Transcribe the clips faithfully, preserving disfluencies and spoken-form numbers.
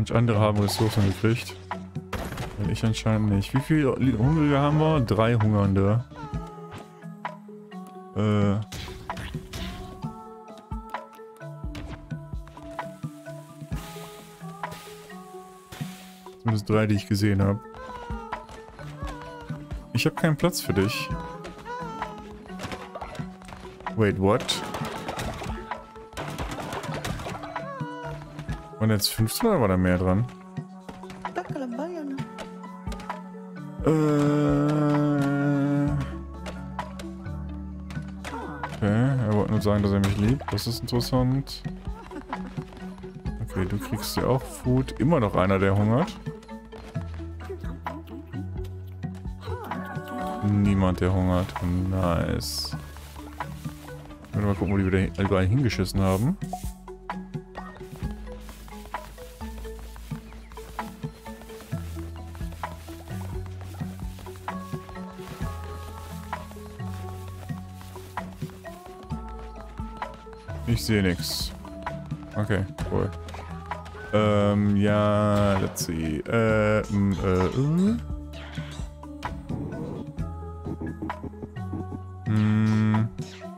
Manch andere haben Ressourcen gekriegt. Ich anscheinend nicht. Wie viele Hungrige haben wir? Drei Hungernde. Äh. Zumindest drei, die ich gesehen habe. Ich habe keinen Platz für dich. Wait, what? Waren jetzt fünfzehn oder war da mehr dran? Äh. Okay, er wollte nur sagen, dass er mich liebt. Das ist interessant. Okay, du kriegst ja auch Food. Immer noch einer, der hungert. Niemand, der hungert. Nice. Ich will mal gucken, wo die wieder überall hingeschissen haben. Ich sehe nichts. Okay, cool. Ähm, ja, let's see. Ähm, äh, äh. Hm.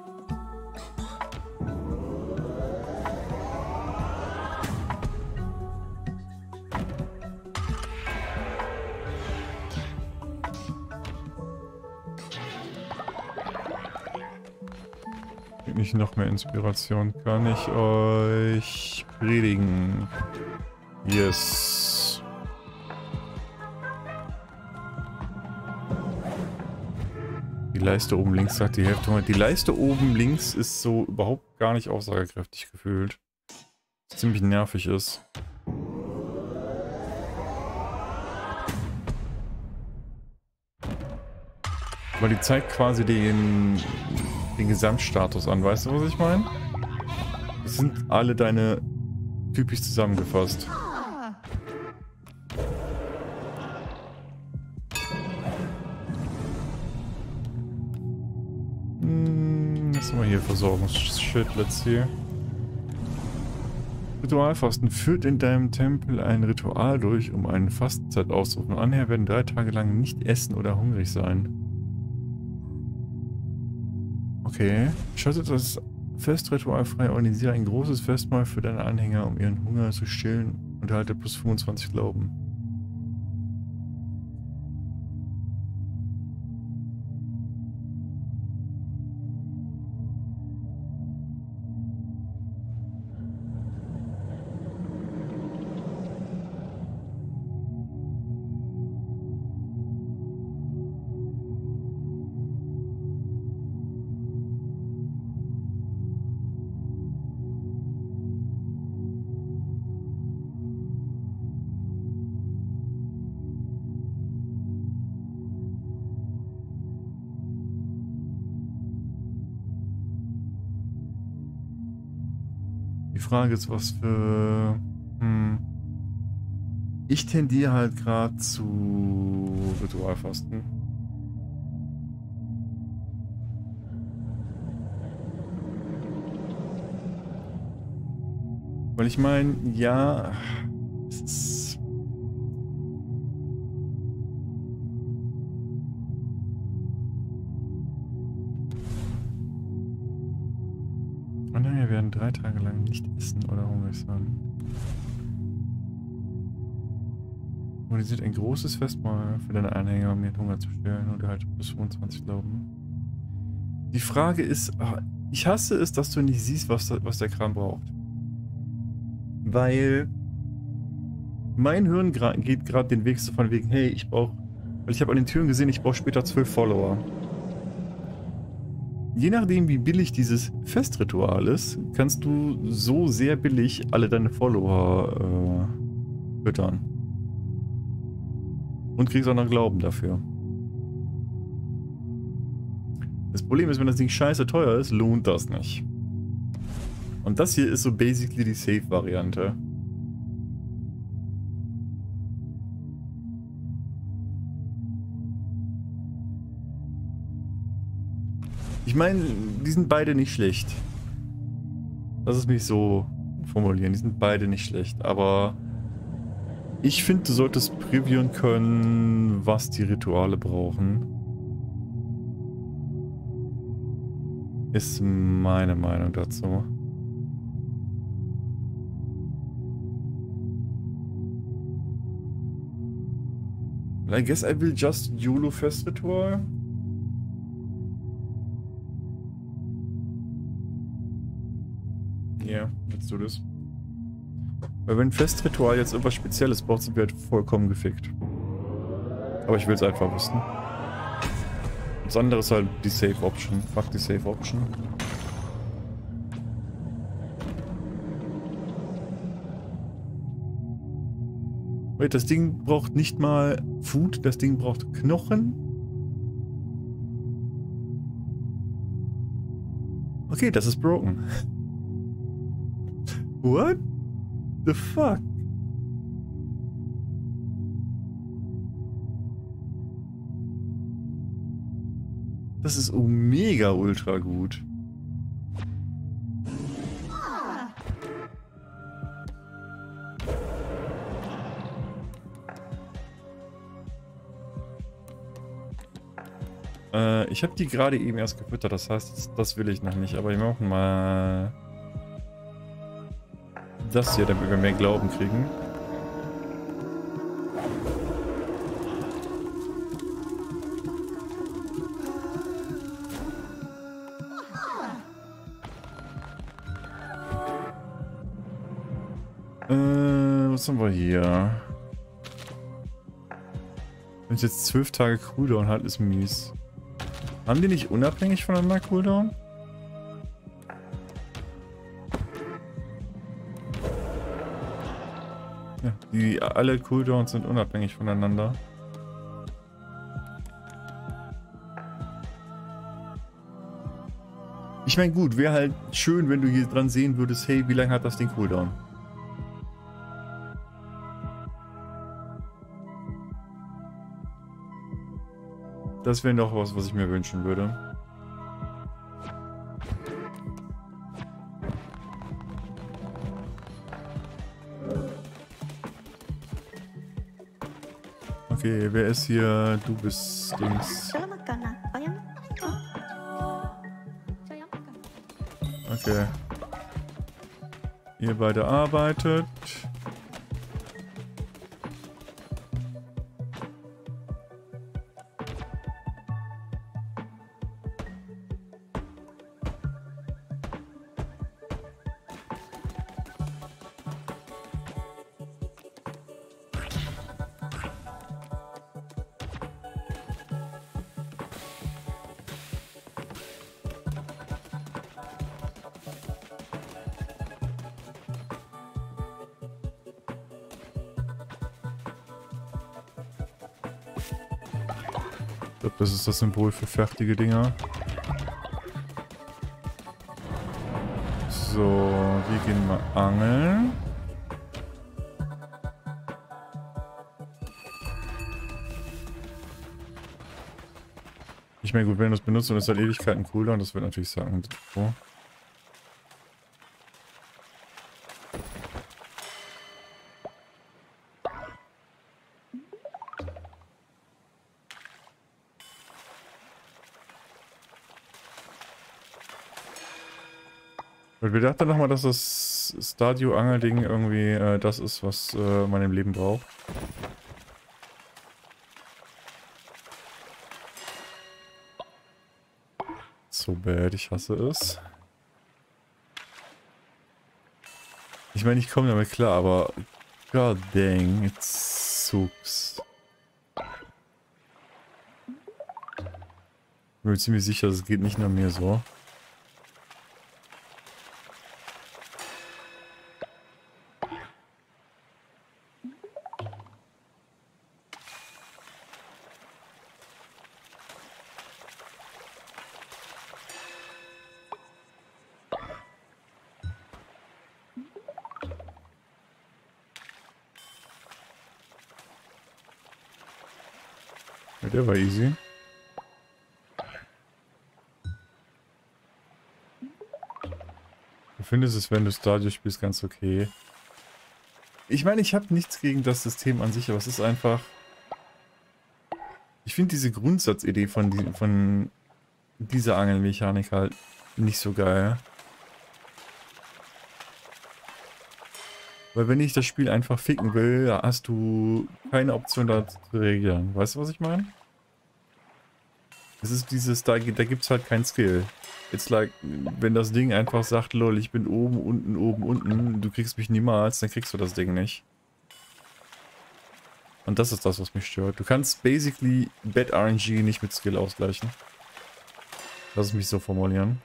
Nicht noch mehr Inspiration. Kann ich euch predigen? Yes. Die Leiste oben links sagt die Hälfte. Die Leiste oben links ist so überhaupt gar nicht aussagekräftig gefühlt. Was ziemlich nervig ist. Weil die zeigt quasi den, den Gesamtstatus an. Weißt du, was ich meine? Das sind alle deine typisch zusammengefasst. Hm, was haben wir hier? Versorgungs-Shit, let's see. Ritualfasten. Führt in deinem Tempel ein Ritual durch, um eine Fastenzeit auszurufen. Anhänger werden drei Tage lang nicht essen oder hungrig sein. Okay. Schaltet das Festritual frei. Organisiere ein großes Festmahl für deine Anhänger, um ihren Hunger zu stillen. Unterhalte plus fünfundzwanzig Glauben. Die Frage ist, was für... Hm. Ich tendiere halt gerade zu Ritualfasten. Weil ich meine, ja... Es ist... Anhänger werden drei Tage lang nicht essen oder hungrig sein. Organisiert ein großes Festmahl für deine Anhänger, um ihren Hunger zu stillen und halt bis fünfundzwanzig Glauben. Die Frage ist, ich hasse es, dass du nicht siehst, was, was der Kram braucht. Weil mein Hirn geht gerade den Weg so von wegen, hey, ich brauche, weil ich habe an den Türen gesehen, ich brauche später zwölf Follower. Je nachdem, wie billig dieses Festritual ist, kannst du so sehr billig alle deine Follower äh, füttern. Und kriegst auch noch Glauben dafür. Das Problem ist, wenn das Ding scheiße teuer ist, lohnt das nicht. Und das hier ist so basically die Safe-Variante. Ich meine, die sind beide nicht schlecht. Lass es mich so formulieren. Die sind beide nicht schlecht, aber Ich finde, du solltest previewen können, was die Rituale brauchen. Ist meine Meinung dazu. I guess I will just YOLO Festritual. Ja, yeah, let's do this. Weil wenn Festritual jetzt irgendwas Spezielles braucht, sind wir halt vollkommen gefickt. Aber ich will es einfach wissen. Das andere ist halt die Safe Option. Fuck die Safe Option. Wait, das Ding braucht nicht mal Food, das Ding braucht Knochen. Okay, das ist broken. What the fuck? Das ist mega ultra gut. Äh, ich habe die gerade eben erst gefüttert, das heißt, das will ich noch nicht, aber wir machen mal das hier, damit wir mehr Glauben kriegen. Äh, was haben wir hier? Wenn es jetzt zwölf Tage Cooldown hat, ist mies. Haben die nicht unabhängig voneinander Cooldown? Ja, die alle Cooldowns sind unabhängig voneinander. Ich meine, gut, wäre halt schön, wenn du hier dran sehen würdest, hey, wie lange hat das Ding Cooldown? Das wäre doch was, was ich mir wünschen würde. Okay, wer ist hier? Du bist Dings. Okay. Ihr beide arbeitet. Ich glaube, das ist das Symbol für fertige Dinger. So, wir gehen mal angeln. Ich meine, gut, wenn du das benutzt und es hat Ewigkeiten Cooldown, das wird natürlich sagen. So. Und wir dachten nochmal, dass das Stadio-Angel-Ding irgendwie äh, das ist, was äh, man im Leben braucht. So bad, ich hasse es. Ich meine, ich komme damit klar, aber god dang, it sucks. Ich bin mir ziemlich sicher, es geht nicht nur mir so. Ja, der war easy. Du findest es, wenn du Stadio spielst, ganz okay. Ich meine, ich habe nichts gegen das System an sich, aber es ist einfach... Ich finde diese Grundsatzidee von, die, von dieser Angelmechanik halt nicht so geil. Weil wenn ich das Spiel einfach ficken will, hast du keine Option da zu reagieren. Weißt du, was ich meine? Es ist dieses, da, da gibt es halt keinen Skill. It's like, wenn das Ding einfach sagt, lol, ich bin oben, unten, oben, unten, du kriegst mich niemals, dann kriegst du das Ding nicht. Und das ist das, was mich stört. Du kannst basically Bad R N G nicht mit Skill ausgleichen. Lass es mich so formulieren.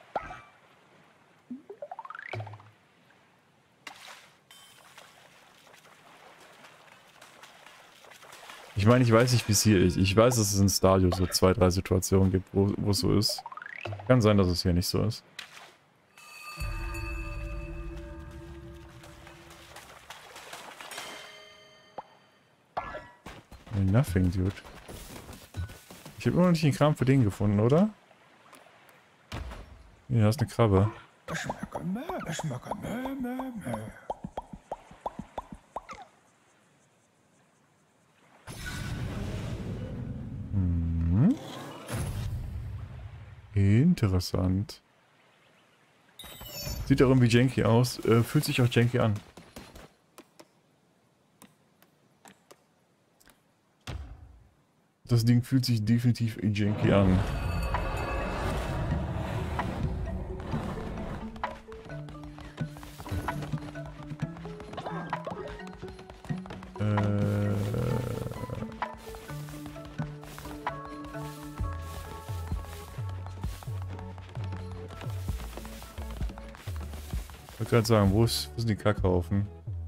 Ich meine, ich weiß nicht, wie es hier ist. Ich weiß, dass es in Stadio so zwei, drei Situationen gibt, wo, wo es so ist. Kann sein, dass es hier nicht so ist. Nothing, dude. Ich habe immer noch nicht den Kram für den gefunden, oder? Hier, da ist eine Krabbe. Hm. Interessant. Sieht auch irgendwie janky aus. Äh, fühlt sich auch janky an. Das Ding fühlt sich definitiv janky an. Äh... Ich wollte gerade sagen, wo, ist, wo sind die Kackhaufen?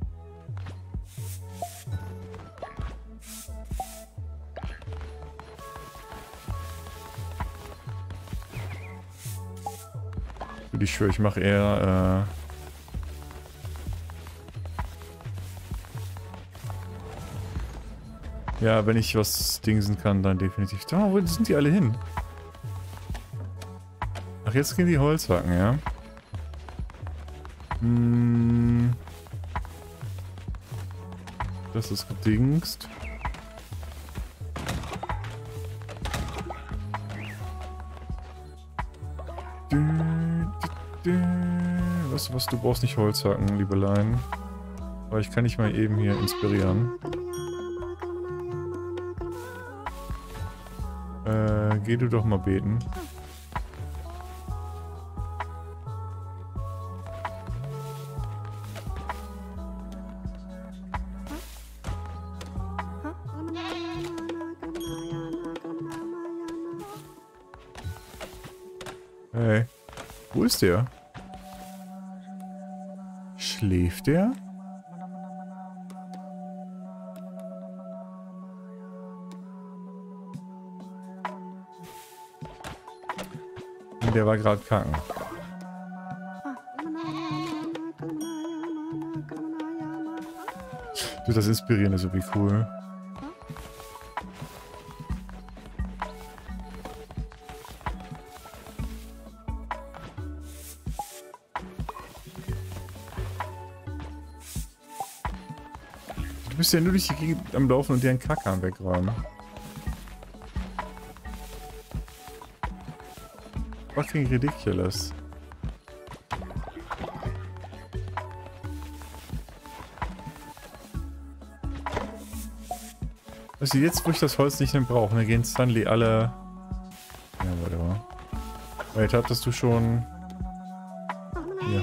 Ich schwöre, ich mache eher... Äh ja, wenn ich was dingsen kann, dann definitiv. Oh, wo sind die alle hin? Ach, jetzt gehen die Holzhacken, ja? Hm. Das ist gedingst. Weißt du was, du brauchst nicht Holzhacken, Liebelein. Aber ich kann dich mal eben hier inspirieren. Äh, geh du doch mal beten. Hey, wo ist der? Schläft der? Der war gerade kacken. Du, das Inspirieren ist irgendwie cool. Du bist ja nur durch die Gegend am Laufen und dir einen Kackhahn wegräumen. Fucking ridiculous. Weißt du, jetzt wo ich das Holz nicht mehr brauche, dann gehen Stanley alle... Ja, warte mal. Wait, hattest du schon... Hier.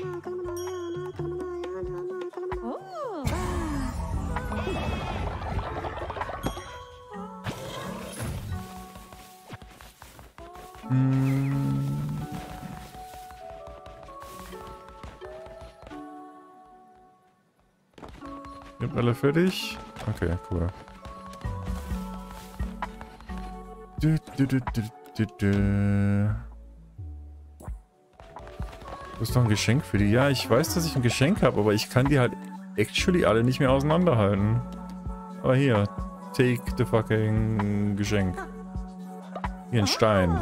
Ihr habt alle fertig? Okay, cool. Du, du, du, du, du, du. Du hast doch ein Geschenk für die. Ja, ich weiß, dass ich ein Geschenk habe, aber ich kann die halt actually alle nicht mehr auseinanderhalten. Aber hier, take the fucking Geschenk. Hier ein Stein.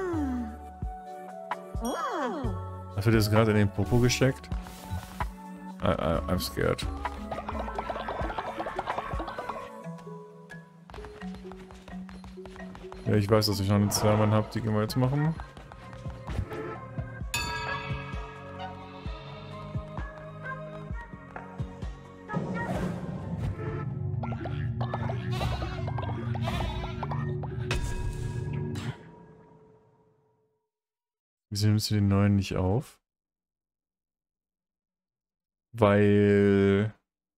Hast du das gerade in den Popo gesteckt? I, I, I'm scared. Ja, ich weiß, dass ich noch eine Zwermann habe, die können wir jetzt machen. Wieso nimmst du den neuen nicht auf? Weil...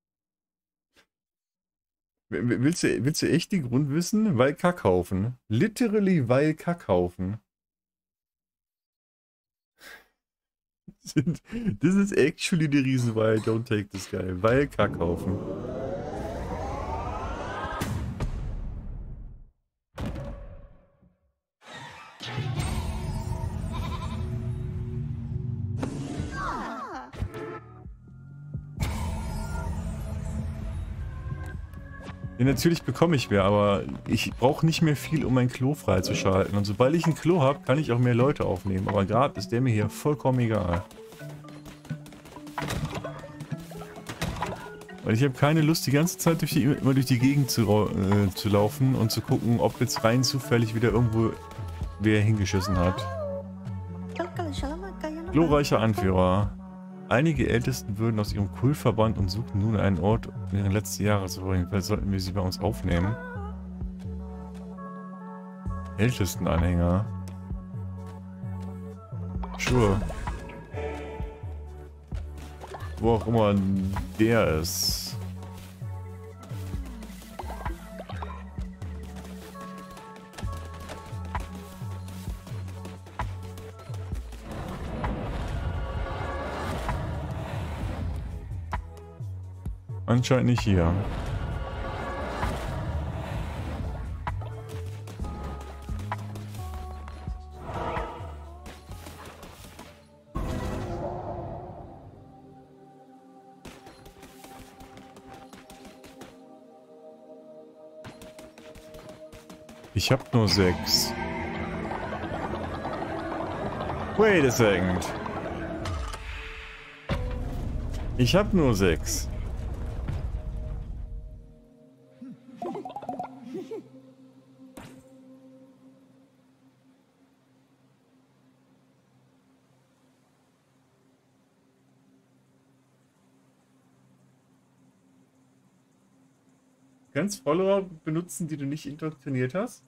Willst du, willst du echt den Grund wissen? Weil Kackhaufen. Literally weil Kackhaufen. This is actually the reason why I don't take this guy. Weil Kackhaufen. Ja, natürlich bekomme ich mehr, aber ich brauche nicht mehr viel, um mein Klo freizuschalten. Und sobald ich ein Klo habe, kann ich auch mehr Leute aufnehmen. Aber gerade ist der mir hier vollkommen egal. Weil ich habe keine Lust, die ganze Zeit durch die, immer durch die Gegend zu, äh, zu laufen und zu gucken, ob jetzt rein zufällig wieder irgendwo wer hingeschissen hat. Glorreicher Anführer. Einige Ältesten würden aus ihrem Kultverband und suchen nun einen Ort, um ihre letzten Jahre zu verbringen. Vielleicht sollten wir sie bei uns aufnehmen. Ältestenanhänger. Sure. Wo auch immer der ist. Anscheinend nicht hier. Ich hab nur sechs. Wait a second. Ich hab nur sechs. Kannst Follower benutzen, die du nicht indoktriniert hast?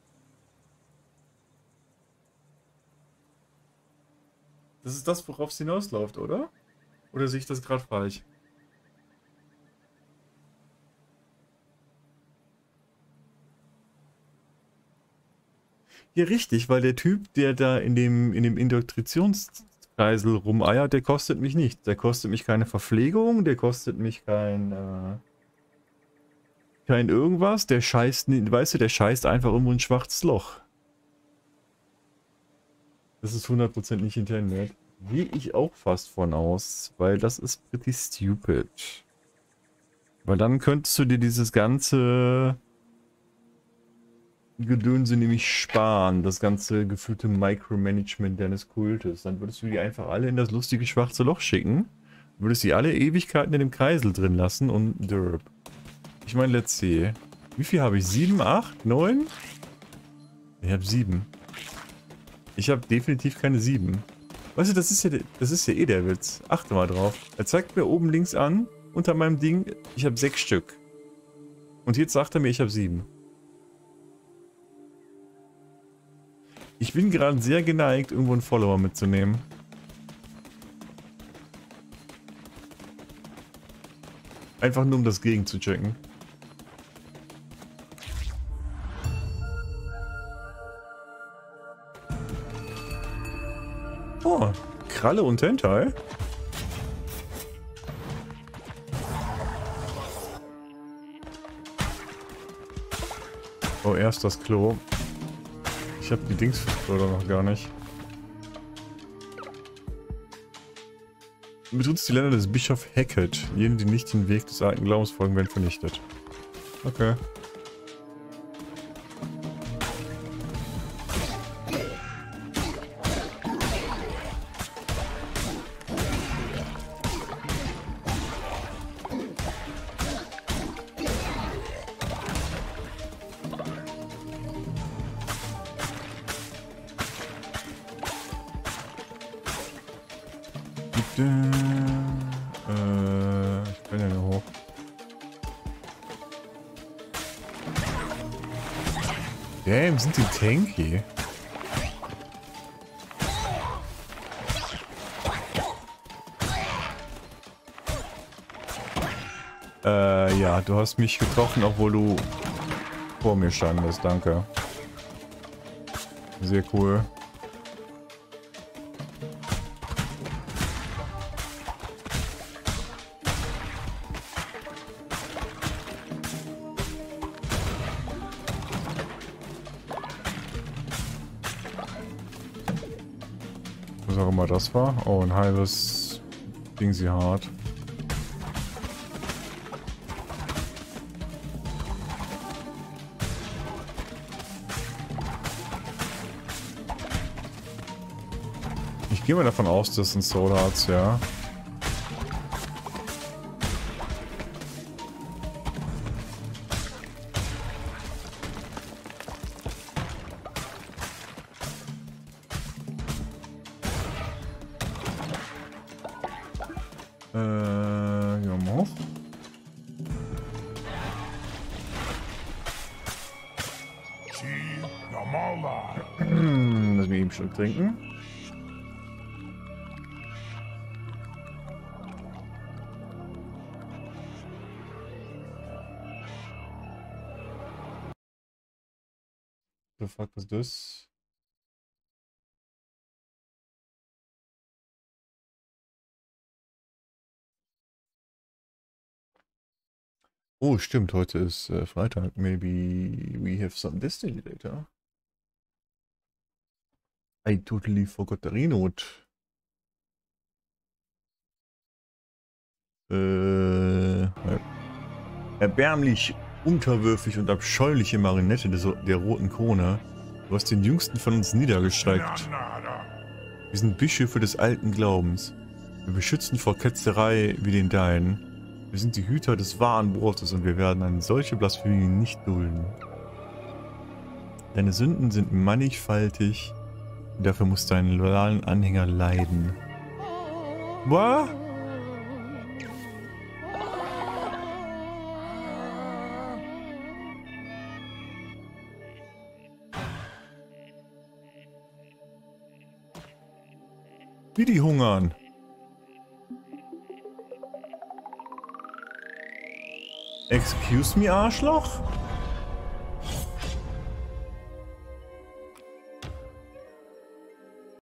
Das ist das, worauf es hinausläuft, oder? Oder sehe ich das gerade falsch? Ja, richtig, weil der Typ, der da in dem, in dem Indoktrinationskreisel rumeiert, der kostet mich nichts. Der kostet mich keine Verpflegung, der kostet mich kein... Äh Kein irgendwas, der scheißt, weißt du, der scheißt einfach irgendwo ein schwarzes Loch. Das ist hundert Prozent nicht intended. Gehe ich auch fast von aus, weil das ist pretty stupid. Weil dann könntest du dir dieses ganze Gedönse nämlich sparen, das ganze gefühlte Micromanagement deines Kultes. Dann würdest du die einfach alle in das lustige schwarze Loch schicken, würdest die alle Ewigkeiten in dem Kreisel drin lassen und derp. Ich meine, let's see. Wie viel habe ich? sieben, acht, neun? Ich habe sieben. Ich habe definitiv keine sieben. Weißt du, das ist ja, das ist ja eh der Witz. Achte mal drauf. Er zeigt mir oben links an, unter meinem Ding, ich habe sechs Stück. Und jetzt sagt er mir, ich habe sieben. Ich bin gerade sehr geneigt, irgendwo einen Follower mitzunehmen. Einfach nur, um das Gegen zu checken. Oh, Kralle und Hentai. Oh, erst das Klo. Ich habe die Dings oder noch gar nicht. Benutzt die Länder des Bischof Hackett. Jene, die nicht den Weg des alten Glaubens folgen, werden vernichtet. Okay. Äh, ich bin ja nur hoch. Damn, sind die tanky? Äh, ja, du hast mich getroffen, obwohl du vor mir standest, danke. Sehr cool. Was auch immer das war. Oh, ein halbes Ding sie hart. Ich gehe mal davon aus, dass ein Soul Hearts, ja. Äh, gehen wir mal hoch. Lass mich eben schon trinken. The fuck was das? Oh, stimmt, heute ist äh, Freitag. Maybe we have some Destiny later. I totally forgot the Renote. Äh, erbärmlich, unterwürfig und abscheuliche Marinette des, der roten Krone. Du hast den jüngsten von uns niedergestreckt. Wir sind Bischöfe des alten Glaubens. Wir beschützen vor Ketzerei wie den deinen. Wir sind die Hüter des wahren Wortes und wir werden eine solche Blasphemie nicht dulden. Deine Sünden sind mannigfaltig und dafür muss dein loyalen Anhänger leiden. Was? Wie die hungern. Excuse me, Arschloch?